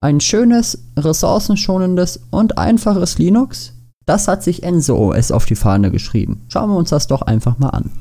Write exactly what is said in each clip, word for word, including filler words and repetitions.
Ein schönes, ressourcenschonendes und einfaches Linux, das hat sich EnzoOS auf die Fahne geschrieben. Schauen wir uns das doch einfach mal an.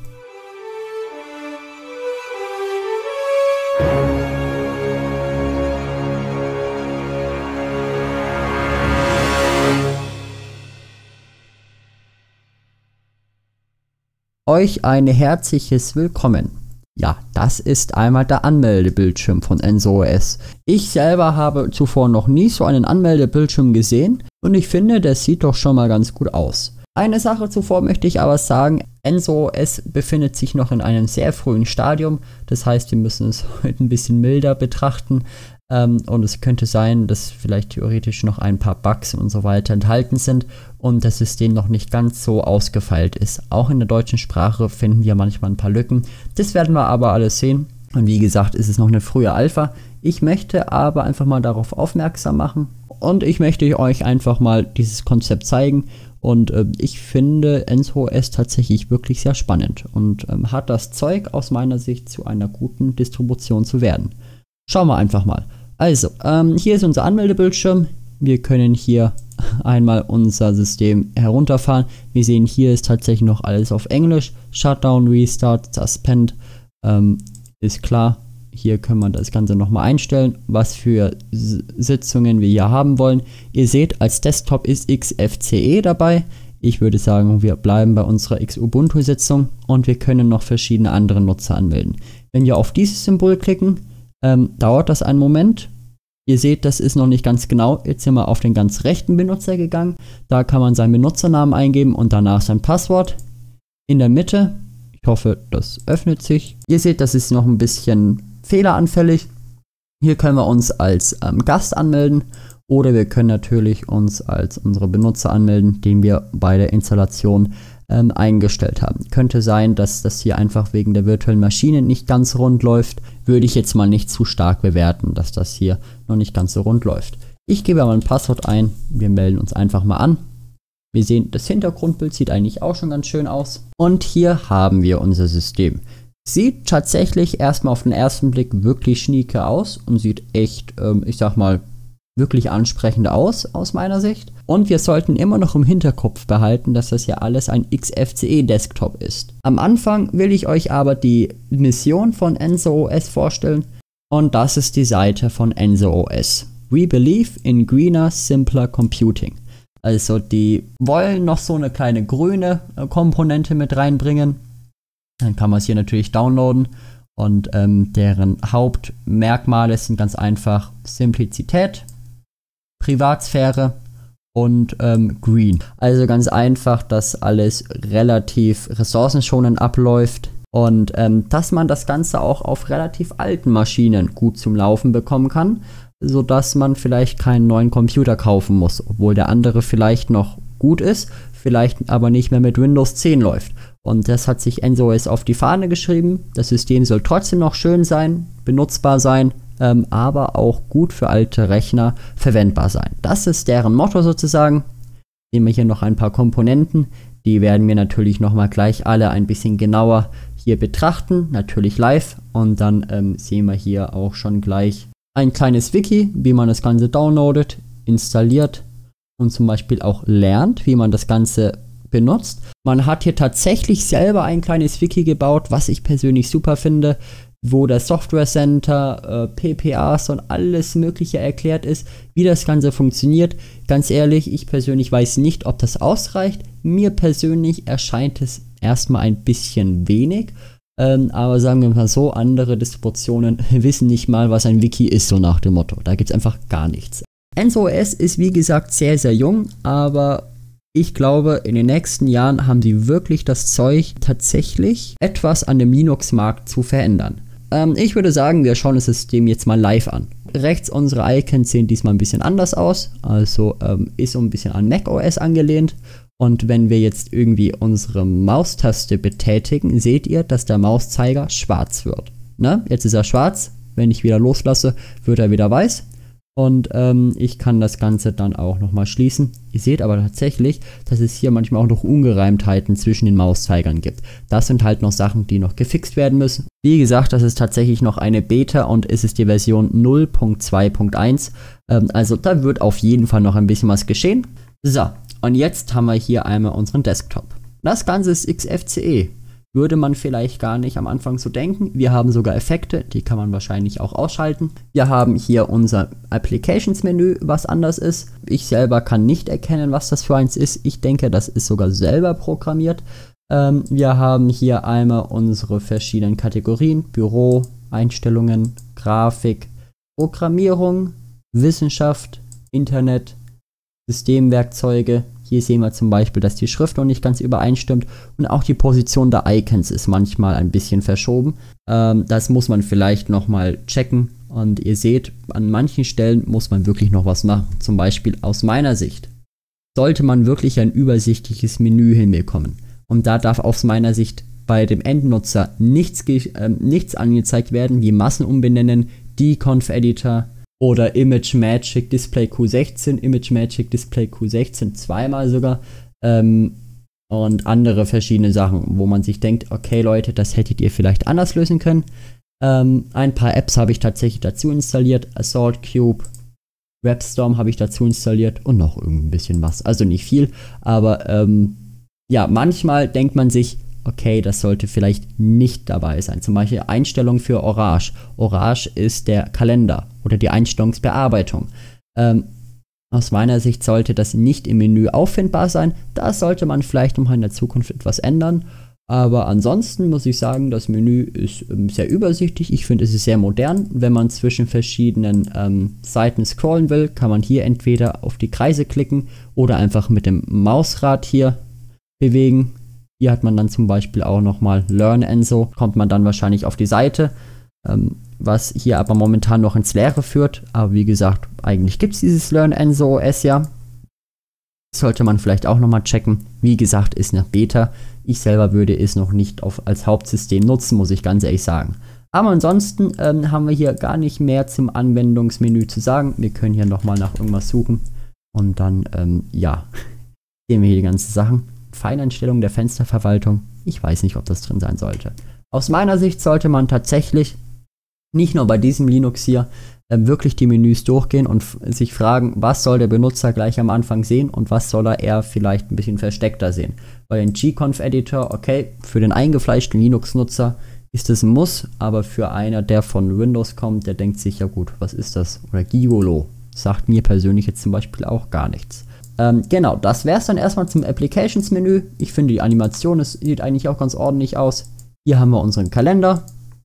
Euch ein herzliches Willkommen. Ja, das ist einmal der Anmeldebildschirm von EnzoOS. Ich selber habe zuvor noch nie so einen Anmeldebildschirm gesehen und ich finde, der sieht doch schon mal ganz gut aus. Eine Sache zuvor möchte ich aber sagen, EnzoOS befindet sich noch in einem sehr frühen Stadium. Das heißt, wir müssen es heute ein bisschen milder betrachten. Ähm, und es könnte sein, dass vielleicht theoretisch noch ein paar Bugs und so weiter enthalten sind und das System noch nicht ganz so ausgefeilt ist. Auch in der deutschen Sprache finden wir manchmal ein paar Lücken. Das werden wir aber alles sehen. Und wie gesagt, ist es noch eine frühe Alpha. Ich möchte aber einfach mal darauf aufmerksam machen und ich möchte euch einfach mal dieses Konzept zeigen. Und äh, ich finde EnzoOS tatsächlich wirklich sehr spannend und ähm, hat das Zeug aus meiner Sicht zu einer guten Distribution zu werden. Schauen wir einfach mal. Also, ähm, hier ist unser Anmeldebildschirm. Wir können hier einmal unser System herunterfahren. Wir sehen, hier ist tatsächlich noch alles auf Englisch. Shutdown, Restart, Suspend, ähm, ist klar. Hier können wir das Ganze nochmal einstellen, was für S Sitzungen wir hier haben wollen. Ihr seht, als Desktop ist X F C E dabei. Ich würde sagen, wir bleiben bei unserer Xubuntu-Sitzung und wir können noch verschiedene andere Nutzer anmelden. Wenn wir auf dieses Symbol klicken, Ähm, dauert das einen Moment. Ihr seht, das ist noch nicht ganz genau. Jetzt sind wir auf den ganz rechten Benutzer gegangen. Da kann man seinen Benutzernamen eingeben und danach sein Passwort. In der Mitte, ich hoffe, das öffnet sich. Ihr seht, das ist noch ein bisschen fehleranfällig. Hier können wir uns als ähm, Gast anmelden oder wir können natürlich uns als unsere Benutzer anmelden, den wir bei der Installation ähm, eingestellt haben. Könnte sein, dass das hier einfach wegen der virtuellen Maschine nicht ganz rund läuft. Würde ich jetzt mal nicht zu stark bewerten, dass das hier noch nicht ganz so rund läuft. Ich gebe aber ein Passwort ein. Wir melden uns einfach mal an. Wir sehen, das Hintergrundbild sieht eigentlich auch schon ganz schön aus. Und hier haben wir unser System. Sieht tatsächlich erstmal auf den ersten Blick wirklich schnieke aus und sieht echt, ähm, ich sag mal, wirklich ansprechend aus, aus meiner Sicht. Und wir sollten immer noch im Hinterkopf behalten, dass das ja alles ein X F C E-Desktop ist. Am Anfang will ich euch aber die Mission von EnzoOS vorstellen. Und das ist die Seite von EnzoOS. We believe in greener, simpler computing. Also die wollen noch so eine kleine grüne Komponente mit reinbringen. Dann kann man es hier natürlich downloaden. Und ähm, deren Hauptmerkmale sind ganz einfach Simplizität, Privatsphäre und ähm, Green. Also ganz einfach, dass alles relativ ressourcenschonend abläuft und ähm, dass man das Ganze auch auf relativ alten Maschinen gut zum Laufen bekommen kann, sodass man vielleicht keinen neuen Computer kaufen muss, obwohl der andere vielleicht noch gut ist, vielleicht aber nicht mehr mit Windows zehn läuft. Und das hat sich EnzoOS auf die Fahne geschrieben. Das System soll trotzdem noch schön sein, benutzbar sein, ähm, aber auch gut für alte Rechner verwendbar sein. Das ist deren Motto sozusagen. Sehen wir hier noch ein paar Komponenten. Die werden wir natürlich nochmal gleich alle ein bisschen genauer hier betrachten, natürlich live. Und dann ähm, sehen wir hier auch schon gleich ein kleines Wiki, wie man das Ganze downloadet, installiert und zum Beispiel auch lernt, wie man das Ganze benutzt. Man hat hier tatsächlich selber ein kleines Wiki gebaut, was ich persönlich super finde, wo das Software Center, äh, P P As und alles Mögliche erklärt ist, wie das Ganze funktioniert. Ganz ehrlich, ich persönlich weiß nicht, ob das ausreicht. Mir persönlich erscheint es erstmal ein bisschen wenig, ähm, aber sagen wir mal so, andere Distributionen wissen nicht mal, was ein Wiki ist, so nach dem Motto. Da gibt es einfach gar nichts. EnzoOS ist wie gesagt sehr, sehr jung, aber ich glaube, in den nächsten Jahren haben sie wirklich das Zeug, tatsächlich etwas an dem Linux-Markt zu verändern. Ähm, ich würde sagen, wir schauen das System jetzt mal live an. Rechts unsere Icons sehen diesmal ein bisschen anders aus, also ähm, ist so ein bisschen an macOS angelehnt. Und wenn wir jetzt irgendwie unsere Maustaste betätigen, seht ihr, dass der Mauszeiger schwarz wird. Ne? Jetzt ist er schwarz, wenn ich wieder loslasse, wird er wieder weiß. Und ähm, ich kann das Ganze dann auch nochmal schließen. Ihr seht aber tatsächlich, dass es hier manchmal auch noch Ungereimtheiten zwischen den Mauszeigern gibt. Das sind halt noch Sachen, die noch gefixt werden müssen. Wie gesagt, das ist tatsächlich noch eine Beta und es ist die Version null Punkt zwei Punkt eins. Ähm, also da wird auf jeden Fall noch ein bisschen was geschehen. So, und jetzt haben wir hier einmal unseren Desktop. Das Ganze ist X F C E. Würde man vielleicht gar nicht am Anfang so denken. Wir haben sogar Effekte, die kann man wahrscheinlich auch ausschalten. Wir haben hier unser Applications-Menü, was anders ist. Ich selber kann nicht erkennen, was das für eins ist. Ich denke, das ist sogar selber programmiert. Ähm, wir haben hier einmal unsere verschiedenen Kategorien. Büro, Einstellungen, Grafik, Programmierung, Wissenschaft, Internet, Systemwerkzeuge. Hier sehen wir zum Beispiel, dass die Schrift noch nicht ganz übereinstimmt und auch die Position der Icons ist manchmal ein bisschen verschoben. Ähm, das muss man vielleicht nochmal checken und ihr seht, an manchen Stellen muss man wirklich noch was machen. Zum Beispiel aus meiner Sicht sollte man wirklich ein übersichtliches Menü hinbekommen und da darf aus meiner Sicht bei dem Endnutzer nichts, äh, nichts angezeigt werden wie Massenumbenennen, Deconf-Editor oder ImageMagick Display Q sechzehn, ImageMagick Display Q sechzehn zweimal sogar ähm, und andere verschiedene Sachen, wo man sich denkt, okay Leute, das hättet ihr vielleicht anders lösen können. Ähm, ein paar Apps habe ich tatsächlich dazu installiert, Assault Cube, WebStorm habe ich dazu installiert und noch irgendwie ein bisschen was, also nicht viel, aber ähm, ja, manchmal denkt man sich, okay, das sollte vielleicht nicht dabei sein. Zum Beispiel Einstellung für Orage. Orage ist der Kalender oder die Einstellungsbearbeitung. Ähm, aus meiner Sicht sollte das nicht im Menü auffindbar sein. Da sollte man vielleicht noch in der Zukunft etwas ändern. Aber ansonsten muss ich sagen, das Menü ist ähm, sehr übersichtlich. Ich finde, es ist sehr modern. Wenn man zwischen verschiedenen ähm, Seiten scrollen will, kann man hier entweder auf die Kreise klicken oder einfach mit dem Mausrad hier bewegen. Hier hat man dann zum Beispiel auch nochmal Learn Enso, kommt man dann wahrscheinlich auf die Seite, ähm, was hier aber momentan noch ins Leere führt. Aber wie gesagt, eigentlich gibt es dieses Learn Enso O S ja. Sollte man vielleicht auch nochmal checken. Wie gesagt, ist eine Beta. Ich selber würde es noch nicht auf, als Hauptsystem nutzen, muss ich ganz ehrlich sagen. Aber ansonsten ähm, haben wir hier gar nicht mehr zum Anwendungsmenü zu sagen. Wir können hier nochmal nach irgendwas suchen. Und dann, ähm, ja, sehen wir hier die ganzen Sachen. Feineinstellung der Fensterverwaltung. Ich weiß nicht, ob das drin sein sollte. Aus meiner Sicht sollte man tatsächlich nicht nur bei diesem Linux hier äh, wirklich die Menüs durchgehen und sich fragen, was soll der Benutzer gleich am Anfang sehen und was soll er eher vielleicht ein bisschen versteckter sehen. Bei dem Gconf-Editor, okay, für den eingefleischten Linux-Nutzer ist es ein Muss, aber für einer, der von Windows kommt, der denkt sich, ja gut, was ist das? Oder Gigolo. Sagt mir persönlich jetzt zum Beispiel auch gar nichts. Ähm, genau, das wäre es dann erstmal zum Applications-Menü. Ich finde, die Animation ist, sieht eigentlich auch ganz ordentlich aus. Hier haben wir unseren Kalender.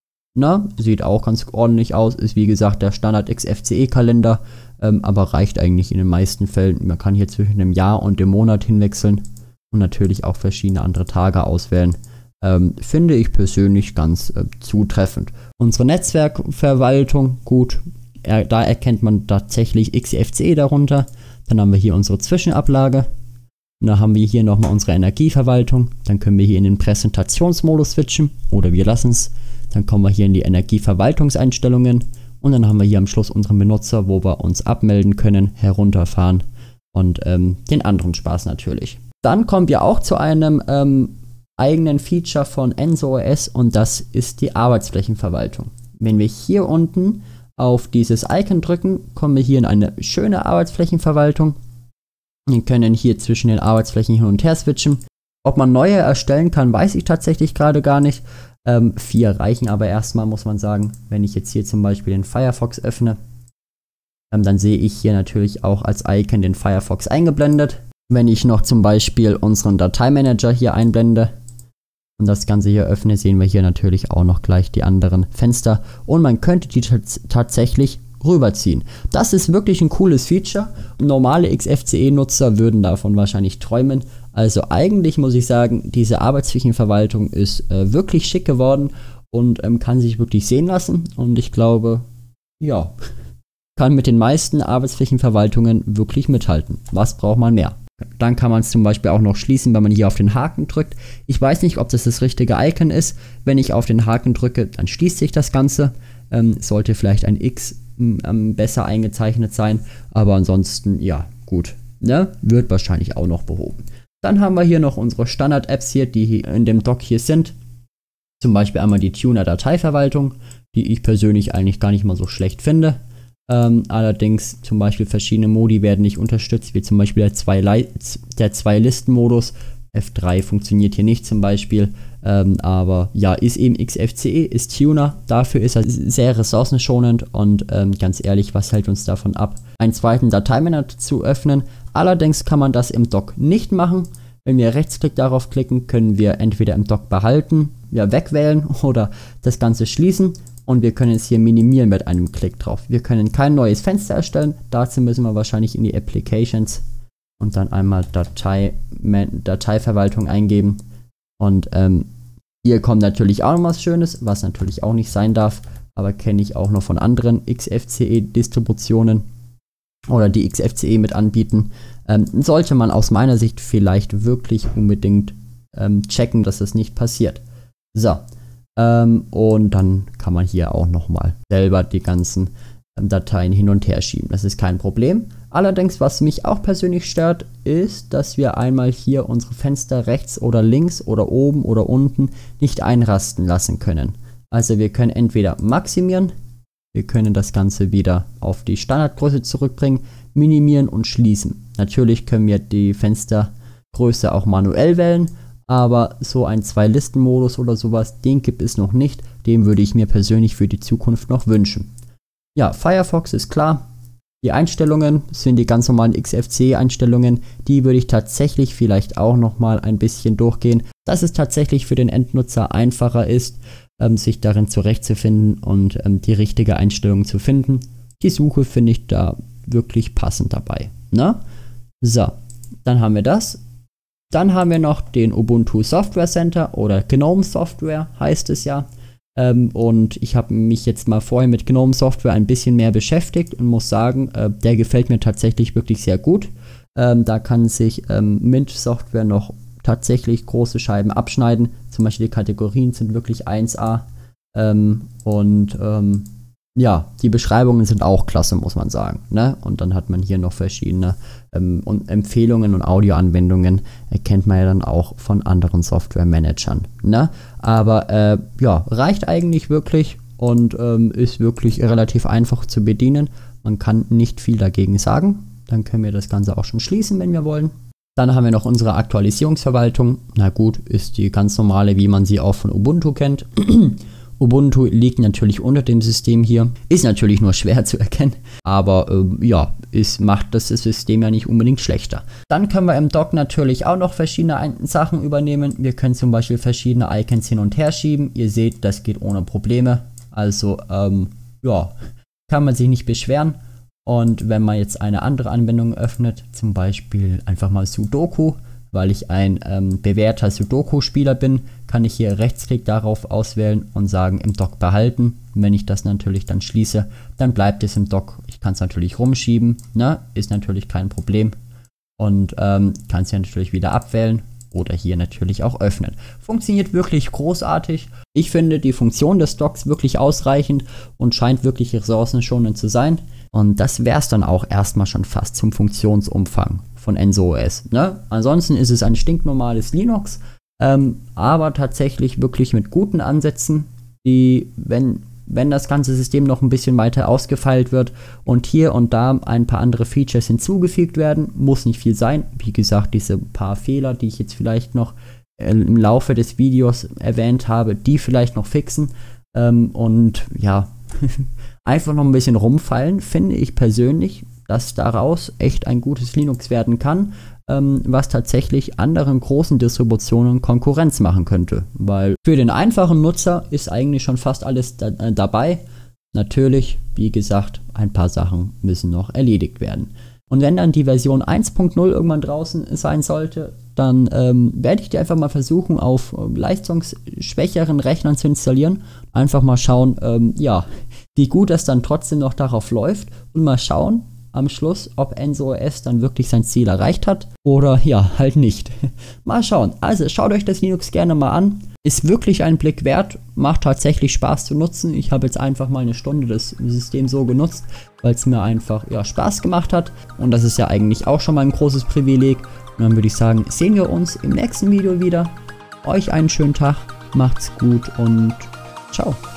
Na, sieht auch ganz ordentlich aus. Ist wie gesagt der Standard X F C E-Kalender, ähm, aber reicht eigentlich in den meisten Fällen. Man kann hier zwischen dem Jahr und dem Monat hinwechseln und natürlich auch verschiedene andere Tage auswählen. Ähm, finde ich persönlich ganz äh, zutreffend. Unsere Netzwerkverwaltung, gut, er, da erkennt man tatsächlich X F C E darunter. Dann haben wir hier unsere Zwischenablage. Und dann haben wir hier nochmal unsere Energieverwaltung. Dann können wir hier in den Präsentationsmodus switchen oder wir lassen es. Dann kommen wir hier in die Energieverwaltungseinstellungen. Und dann haben wir hier am Schluss unseren Benutzer, wo wir uns abmelden können, herunterfahren und ähm, den anderen Spaß natürlich. Dann kommen wir auch zu einem ähm, eigenen Feature von Enso O S und das ist die Arbeitsflächenverwaltung. Wenn wir hier unten auf dieses Icon drücken, kommen wir hier in eine schöne Arbeitsflächenverwaltung. Wir können hier zwischen den Arbeitsflächen hin und her switchen. Ob man neue erstellen kann, weiß ich tatsächlich gerade gar nicht. Ähm, vier reichen aber erstmal, muss man sagen. Wenn ich jetzt hier zum Beispiel den Firefox öffne, ähm, dann sehe ich hier natürlich auch als Icon den Firefox eingeblendet. Wenn ich noch zum Beispiel unseren Dateimanager hier einblende und das Ganze hier öffne, sehen wir hier natürlich auch noch gleich die anderen Fenster und man könnte die tatsächlich rüberziehen. Das ist wirklich ein cooles Feature. Normale X F C E-Nutzer würden davon wahrscheinlich träumen. Also eigentlich muss ich sagen, diese Arbeitsflächenverwaltung ist äh, wirklich schick geworden und ähm, kann sich wirklich sehen lassen. Und ich glaube, ja, kann mit den meisten Arbeitsflächenverwaltungen wirklich mithalten. Was braucht man mehr? Dann kann man es zum Beispiel auch noch schließen, wenn man hier auf den Haken drückt. Ich weiß nicht, ob das das richtige Icon ist. Wenn ich auf den Haken drücke, dann schließt sich das Ganze. Ähm, sollte vielleicht ein X ähm, besser eingezeichnet sein. Aber ansonsten, ja, gut. Ne? Wird wahrscheinlich auch noch behoben. Dann haben wir hier noch unsere Standard-Apps hier, die hier in dem Dock hier sind. Zum Beispiel einmal die Tuner-Dateiverwaltung, die ich persönlich eigentlich gar nicht mal so schlecht finde. Ähm, allerdings zum Beispiel verschiedene Modi werden nicht unterstützt, wie zum Beispiel der Zwei-Listen-Modus. F drei funktioniert hier nicht zum Beispiel, ähm, aber ja, ist eben X F C E, ist Tuner, dafür ist er sehr ressourcenschonend und ähm, ganz ehrlich, was hält uns davon ab, einen zweiten Dateimanager zu öffnen? Allerdings kann man das im Dock nicht machen. Wenn wir Rechtsklick darauf klicken, können wir entweder im Dock behalten, ja, wegwählen oder das Ganze schließen. Und wir können es hier minimieren mit einem Klick drauf. Wir können kein neues Fenster erstellen. Dazu müssen wir wahrscheinlich in die Applications und dann einmal Datei, Dateiverwaltung eingeben. Und ähm, hier kommt natürlich auch noch was Schönes, was natürlich auch nicht sein darf. Aber kenne ich auch noch von anderen X F C E-Distributionen oder die X F C E mit anbieten. Ähm, sollte man aus meiner Sicht vielleicht wirklich unbedingt ähm, checken, dass das nicht passiert. So. Ähm, und dann kann man hier auch nochmal selber die ganzen ähm, Dateien hin und her schieben. Das ist kein Problem. Allerdings, was mich auch persönlich stört, ist, dass wir einmal hier unsere Fenster rechts oder links oder oben oder unten nicht einrasten lassen können. Also wir können entweder maximieren, wir können das Ganze wieder auf die Standardgröße zurückbringen, minimieren und schließen. Natürlich können wir die Fenstergröße auch manuell wählen. Aber so ein Zwei-Listen-Modus oder sowas, den gibt es noch nicht. Den würde ich mir persönlich für die Zukunft noch wünschen. Ja, Firefox ist klar. Die Einstellungen sind die ganz normalen X F C E-Einstellungen. Die würde ich tatsächlich vielleicht auch nochmal ein bisschen durchgehen, dass es tatsächlich für den Endnutzer einfacher ist, ähm, sich darin zurechtzufinden und ähm, die richtige Einstellung zu finden. Die Suche finde ich da wirklich passend dabei. Ne? So, dann haben wir das. Dann haben wir noch den Ubuntu Software Center oder GNOME Software heißt es ja. Ähm, und ich habe mich jetzt mal vorher mit GNOME Software ein bisschen mehr beschäftigt und muss sagen, äh, der gefällt mir tatsächlich wirklich sehr gut. Ähm, da kann sich ähm, Mint Software noch tatsächlich große Scheiben abschneiden. Zum Beispiel die Kategorien sind wirklich eins A. Ähm, und ähm, ja, die Beschreibungen sind auch klasse, muss man sagen. Ne? Und dann hat man hier noch verschiedene ähm, und Empfehlungen und Audioanwendungen. Erkennt man ja dann auch von anderen Software-Managern. Ne? Aber äh, ja, reicht eigentlich wirklich und ähm, ist wirklich relativ einfach zu bedienen. Man kann nicht viel dagegen sagen. Dann können wir das Ganze auch schon schließen, wenn wir wollen. Dann haben wir noch unsere Aktualisierungsverwaltung. Na gut, ist die ganz normale, wie man sie auch von Ubuntu kennt. Ubuntu liegt natürlich unter dem System hier, ist natürlich nur schwer zu erkennen, aber äh, ja, es macht das System ja nicht unbedingt schlechter. Dann können wir im Dock natürlich auch noch verschiedene Ein- Sachen übernehmen. Wir können zum Beispiel verschiedene Icons hin und her schieben. Ihr seht, das geht ohne Probleme. Also ähm, ja, kann man sich nicht beschweren. Und wenn man jetzt eine andere Anwendung öffnet, zum Beispiel einfach mal Sudoku, weil ich ein ähm, bewährter Sudoku-Spieler bin, kann ich hier Rechtsklick darauf auswählen und sagen, im Dock behalten. Und wenn ich das natürlich dann schließe, dann bleibt es im Dock. Ich kann es natürlich rumschieben, ne? Ist natürlich kein Problem. Und ähm, kann es ja natürlich wieder abwählen oder hier natürlich auch öffnen. Funktioniert wirklich großartig. Ich finde die Funktion des Docks wirklich ausreichend und scheint wirklich ressourcenschonend zu sein. Und das wäre es dann auch erstmal schon fast zum Funktionsumfang von NSOS. Ne? Ansonsten ist es ein stinknormales Linux, ähm, aber tatsächlich wirklich mit guten Ansätzen, die, wenn, wenn das ganze System noch ein bisschen weiter ausgefeilt wird und hier und da ein paar andere Features hinzugefügt werden, muss nicht viel sein. Wie gesagt, diese paar Fehler, die ich jetzt vielleicht noch äh, im Laufe des Videos erwähnt habe, die vielleicht noch fixen ähm, und ja, einfach noch ein bisschen rumfallen, finde ich persönlich, dass daraus echt ein gutes Linux werden kann, ähm, was tatsächlich anderen großen Distributionen Konkurrenz machen könnte. Weil für den einfachen Nutzer ist eigentlich schon fast alles da, äh, dabei. Natürlich, wie gesagt, ein paar Sachen müssen noch erledigt werden. Und wenn dann die Version eins Punkt null irgendwann draußen sein sollte, dann ähm, werde ich die einfach mal versuchen, auf äh, leistungsschwächeren Rechnern zu installieren. Einfach mal schauen, ähm, ja, wie gut das dann trotzdem noch darauf läuft und mal schauen am Schluss, ob NSOS dann wirklich sein Ziel erreicht hat oder ja, halt nicht. Mal schauen. Also schaut euch das Linux gerne mal an. Ist wirklich ein Blick wert, macht tatsächlich Spaß zu nutzen. Ich habe jetzt einfach mal eine Stunde das System so genutzt, weil es mir einfach ja, Spaß gemacht hat und das ist ja eigentlich auch schon mal ein großes Privileg. Und dann würde ich sagen, sehen wir uns im nächsten Video wieder. Euch einen schönen Tag Macht's gut und ciao.